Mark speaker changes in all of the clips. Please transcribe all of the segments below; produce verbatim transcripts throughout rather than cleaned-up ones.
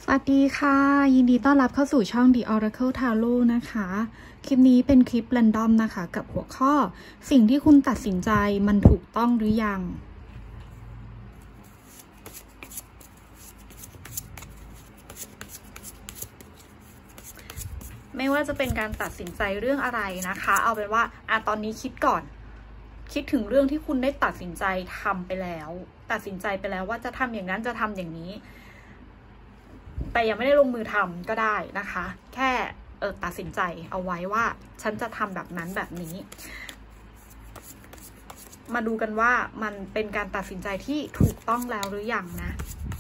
Speaker 1: สวัสดีค่ะยินดีต้อนรับเข้าสู่ช่อง The Oracle Tarot นะคะคลิปนี้เป็นคลิปแรนดอมนะคะกับหัวข้อสิ่งที่คุณตัดสินใจมันถูกต้องหรือยังไม่ว่าจะเป็นการตัดสินใจเรื่องอะไรนะคะเอาเป็นว่าอ่ะตอนนี้คิดก่อนคิดถึงเรื่องที่คุณได้ตัดสินใจทำไปแล้วตัดสินใจไปแล้วว่าจะทำอย่างนั้นจะทำอย่างนี้แต่ยังไม่ได้ลงมือทำก็ได้นะคะแค่เออตัดสินใจเอาไว้ว่าฉันจะทำแบบนั้นแบบนี้มาดูกันว่ามันเป็นการตัดสินใจที่ถูกต้องแล้วหรือยังนะ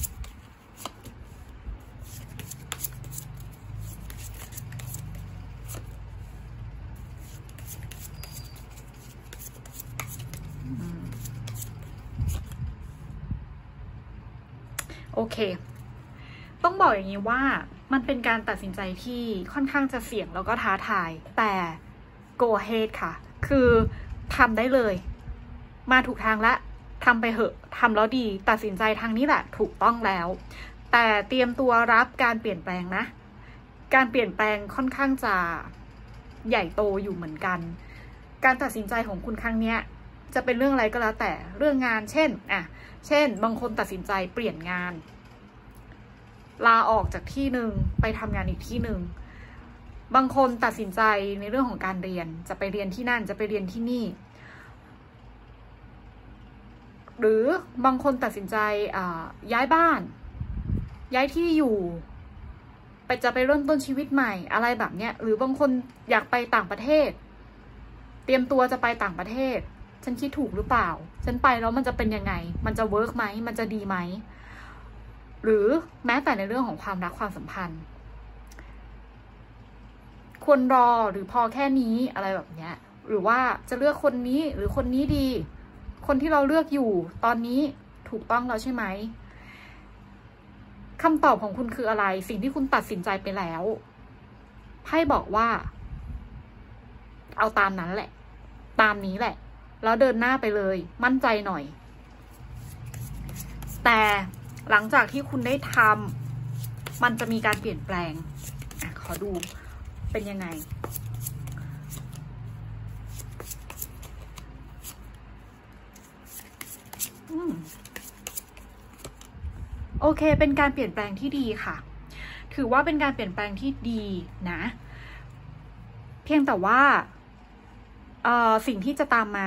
Speaker 1: โอเคต้องบอกอย่างนี้ว่ามันเป็นการตัดสินใจที่ค่อนข้างจะเสี่ยงแล้วก็ท้าทายแต่ go ahead ค่ะคือทำได้เลยมาถูกทางละทำไปเหอะทำแล้วดีตัดสินใจทางนี้แหละถูกต้องแล้วแต่เตรียมตัวรับการเปลี่ยนแปลงนะการเปลี่ยนแปลงค่อนข้างจะใหญ่โตอยู่เหมือนกันการตัดสินใจของคุณครั้งนี้จะเป็นเรื่องอะไรก็แล้วแต่เรื่องงานเช่นอ่ะเช่นบางคนตัดสินใจเปลี่ยนงานลาออกจากที่หนึ่งไปทำงานอีกที่หนึ่งบางคนตัดสินใจในเรื่องของการเรียนจะไปเรียนที่นั่นจะไปเรียนที่นี่หรือบางคนตัดสินใจย้ายบ้านย้ายที่อยู่ไปจะไปเริ่มต้นชีวิตใหม่อะไรแบบเนี้ยหรือบางคนอยากไปต่างประเทศเตรียมตัวจะไปต่างประเทศฉันคิดถูกหรือเปล่าฉันไปแล้วมันจะเป็นยังไงมันจะเวิร์กไหมมันจะดีไหมหรือแม้แต่ในเรื่องของความรักความสัมพันธ์ควรรอหรือพอแค่นี้อะไรแบบเนี้ยหรือว่าจะเลือกคนนี้หรือคนนี้ดีคนที่เราเลือกอยู่ตอนนี้ถูกต้องแล้วใช่ไหมคำตอบของคุณคืออะไรสิ่งที่คุณตัดสินใจไปแล้วไพ่บอกว่าเอาตามนั้นแหละตามนี้แหละแล้วเดินหน้าไปเลยมั่นใจหน่อยแต่หลังจากที่คุณได้ทำมันจะมีการเปลี่ยนแปลงอ่ะขอดูเป็นยังไงอืมโอเคเป็นการเปลี่ยนแปลงที่ดีค่ะถือว่าเป็นการเปลี่ยนแปลงที่ดีนะเพียงแต่ว่าเอ่อสิ่งที่จะตามมา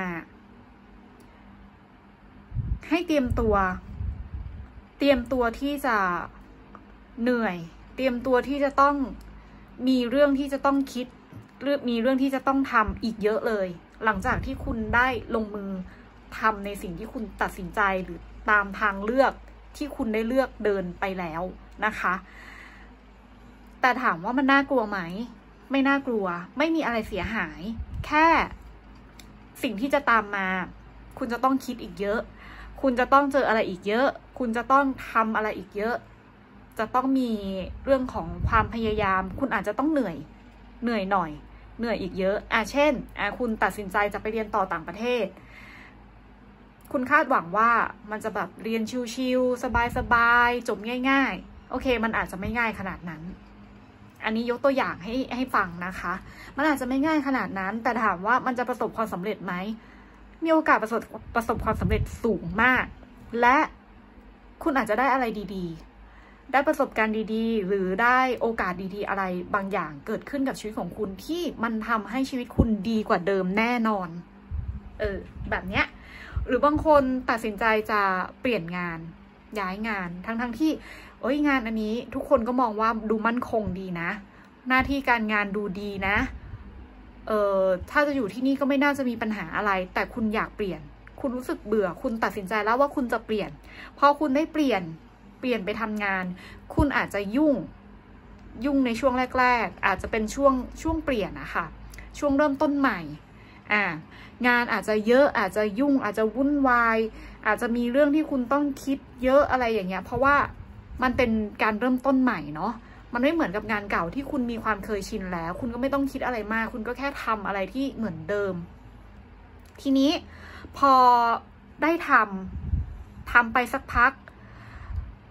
Speaker 1: ให้เตรียมตัวเตรียมตัวที่จะเหนื่อยเตรียมตัวที่จะต้องมีเรื่องที่จะต้องคิดเรื่องมีเรื่องที่จะต้องทำอีกเยอะเลยหลังจากที่คุณได้ลงมือทำในสิ่งที่คุณตัดสินใจหรือตามทางเลือกที่คุณได้เลือกเดินไปแล้วนะคะแต่ถามว่ามันน่ากลัวไหมไม่น่ากลัวไม่มีอะไรเสียหายแค่สิ่งที่จะตามมาคุณจะต้องคิดอีกเยอะคุณจะต้องเจออะไรอีกเยอะคุณจะต้องทำอะไรอีกเยอะจะต้องมีเรื่องของความพยายามคุณอาจจะต้องเหนื่อยเหนื่อยหน่อยเหนื่อยอีกเยอะอ่ะเช่นอ่ะคุณตัดสินใจจะไปเรียนต่อต่างประเทศคุณคาดหวังว่ามันจะแบบเรียนชิวๆสบายๆจบง่ายๆโอเคมันอาจจะไม่ง่ายขนาดนั้นอันนี้ยกตัวอย่างให้ให้ฟังนะคะมันอาจจะไม่ง่ายขนาดนั้นแต่ถามว่ามันจะประสบความสำเร็จไหมมีโอกาสประสบประสบความสำเร็จสูงมากและคุณอาจจะได้อะไรดีๆได้ประสบการณ์ดีๆหรือได้โอกาสดีๆอะไรบางอย่างเกิดขึ้นกับชีวิตของคุณที่มันทำให้ชีวิตคุณดีกว่าเดิมแน่นอนเออแบบเนี้ยหรือบางคนตัดสินใจจะเปลี่ยนงานย้ายงานทั้งทั้งที่โอ้ยงานอันนี้ทุกคนก็มองว่าดูมั่นคงดีนะหน้าที่การงานดูดีนะเออถ้าจะอยู่ที่นี่ก็ไม่น่าจะมีปัญหาอะไรแต่คุณอยากเปลี่ยนคุณรู้สึกเบื่อคุณตัดสินใจแล้วว่าคุณจะเปลี่ยนพอคุณได้เปลี่ยนเปลี่ยนไปทำงานคุณอาจจะยุ่งยุ่งในช่วงแรกๆอาจจะเป็นช่วงช่วงเปลี่ยนนะคะช่วงเริ่มต้นใหม่อ่างานอาจจะเยอะอาจจะยุ่งอาจจะวุ่นวายอาจจะมีเรื่องที่คุณต้องคิดเยอะอะไรอย่างเงี้ยเพราะว่ามันเป็นการเริ่มต้นใหม่เนาะมันไม่เหมือนกับงานเก่าที่คุณมีความเคยชินแล้วคุณก็ไม่ต้องคิดอะไรมากคุณก็แค่ทำอะไรที่เหมือนเดิมทีนี้พอได้ทำทำไปสักพัก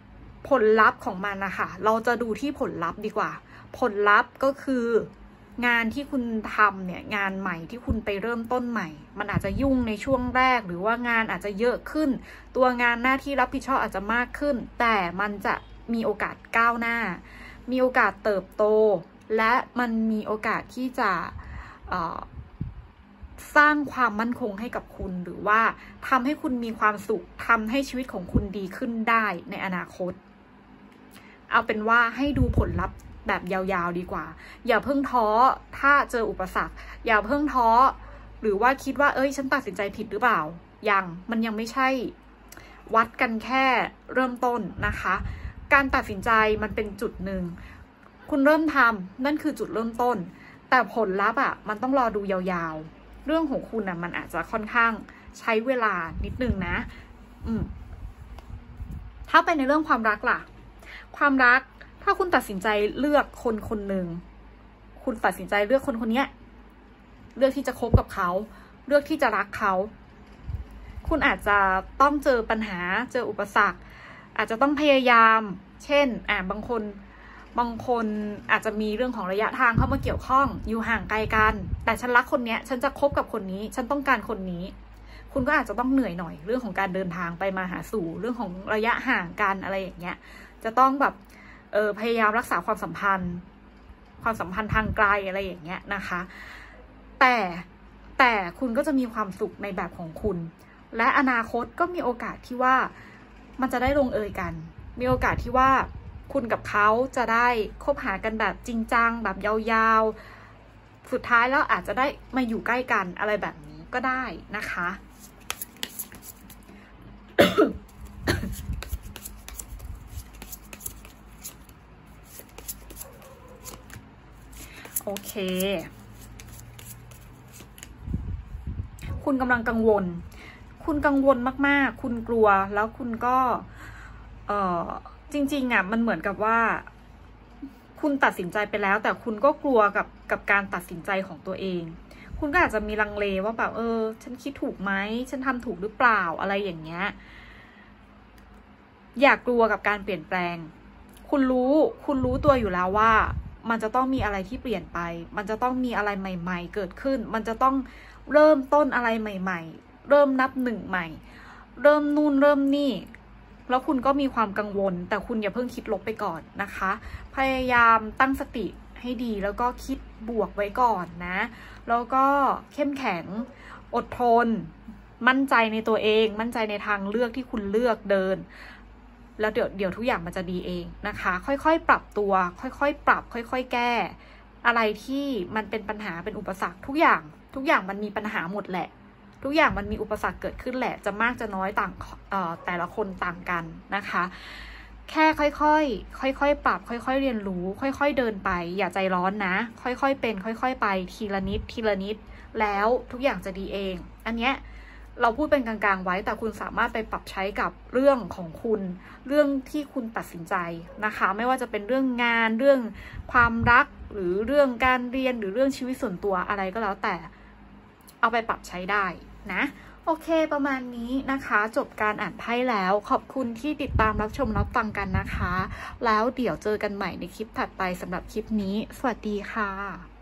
Speaker 1: ผลลัพธ์ของมันนะคะเราจะดูที่ผลลัพธ์ดีกว่าผลลัพธ์ก็คืองานที่คุณทำเนี่ยงานใหม่ที่คุณไปเริ่มต้นใหม่มันอาจจะยุ่งในช่วงแรกหรือว่างานอาจจะเยอะขึ้นตัวงานหน้าที่รับผิดชอบอาจจะมากขึ้นแต่มันจะมีโอกาสก้าวหน้ามีโอกาสเติบโตและมันมีโอกาสที่จะสร้างความมั่นคงให้กับคุณหรือว่าทำให้คุณมีความสุขทำให้ชีวิตของคุณดีขึ้นได้ในอนาคตเอาเป็นว่าให้ดูผลลัพธ์แบบยาวๆดีกว่าอย่าเพิ่งท้อถ้าเจออุปสรรคอย่าเพิ่งท้อหรือว่าคิดว่าเอ้ยฉันตัดสินใจผิดหรือเปล่ายังมันยังไม่ใช่วัดกันแค่เริ่มต้นนะคะการตัดสินใจมันเป็นจุดหนึ่งคุณเริ่มทำนั่นคือจุดเริ่มต้นแต่ผลลัพธ์อ่ะมันต้องรอดูยาวๆเรื่องของคุณอ่ะมันอาจจะค่อนข้างใช้เวลานิดนึงนะอืมถ้าเป็นในเรื่องความรักล่ะความรักถ้าคุณตัดสินใจเลือกคนคนหนึ่งคุณตัดสินใจเลือกคนคนนี้เลือกที่จะคบกับเขาเลือกที่จะรักเขาคุณอาจจะต้องเจอปัญหาเจออุปสรรคอาจจะต้องพยายามเช่นอ่าบางคนบางคนอาจจะมีเรื่องของระยะทางเข้ามาเกี่ยวข้องอยู่ห่างไกลกันแต่ฉันรักคนนี้ฉันจะคบกับคนนี้ฉันต้องการคนนี้คุณก็อาจจะต้องเหนื่อยหน่อยเรื่องของการเดินทางไปมาหาสู่เรื่องของระยะห่างกันอะไรอย่างเงี้ยจะต้องแบบเออพยายามรักษาความสัมพันธ์ความสัมพันธ์ทางไกลอะไรอย่างเงี้ยนะคะแต่แต่คุณก็จะมีความสุขในแบบของคุณและอนาคตก็มีโอกาสที่ว่ามันจะได้ลงเอยกันมีโอกาสที่ว่าคุณกับเขาจะได้คบหากันแบบจริงจังแบบยาวๆสุดท้ายแล้วอาจจะได้มาอยู่ใกล้กันอะไรแบบนี้ก็ได้นะคะโอเคคุณกำลังกังวลคุณกังวลมากๆคุณกลัวแล้วคุณก็เอ่อจริงๆอ่ะมันเหมือนกับว่าคุณตัดสินใจไปแล้วแต่คุณก็กลัวกับกับการตัดสินใจของตัวเองคุณก็อาจจะมีลังเลว่าแบบเออฉันคิดถูกไหมฉันทำถูกหรือเปล่าอะไรอย่างเงี้ยอย่ากลัวกับการเปลี่ยนแปลงคุณรู้คุณรู้ตัวอยู่แล้วว่ามันจะต้องมีอะไรที่เปลี่ยนไปมันจะต้องมีอะไรใหม่ๆเกิดขึ้นมันจะต้องเริ่มต้นอะไรใหม่ๆเริ่มนับหนึ่งใหม่เริ่มนู่นเริ่มนี่แล้วคุณก็มีความกังวลแต่คุณอย่าเพิ่งคิดลบไปก่อนนะคะพยายามตั้งสติให้ดีแล้วก็คิดบวกไว้ก่อนนะแล้วก็เข้มแข็งอดทนมั่นใจในตัวเองมั่นใจในทางเลือกที่คุณเลือกเดินแล้วเดี๋ยวเดี๋ยวทุกอย่างมันจะดีเองนะคะค่อยๆปรับตัวค่อยๆปรับค่อยๆแก้อะไรที่มันเป็นปัญหาเป็นอุปสรรคทุกอย่างทุกอย่างมันมีปัญหาหมดแหละทุกอย่างมันมีอุปสรรคเกิดขึ้นแหละจะมากจะน้อยต่างเอ่อแต่ละคนต่างกันนะคะแค่ค่อยๆค่อยๆปรับค่อยๆเรียนรู้ค่อยๆเดินไปอย่าใจร้อนนะค่อยๆเป็นค่อยๆไปทีละนิดทีละนิดแล้วทุกอย่างจะดีเองอันเนี้ยเราพูดเป็นกลางๆไว้แต่คุณสามารถไปปรับใช้กับเรื่องของคุณเรื่องที่คุณตัดสินใจนะคะไม่ว่าจะเป็นเรื่องงานเรื่องความรักหรือเรื่องการเรียนหรือเรื่องชีวิตส่วนตัวอะไรก็แล้วแต่เอาไปปรับใช้ได้นะโอเคประมาณนี้นะคะจบการอ่านไพ่แล้วขอบคุณที่ติดตามรับชมรับฟังกันนะคะแล้วเดี๋ยวเจอกันใหม่ในคลิปถัดไปสำหรับคลิปนี้สวัสดีค่ะ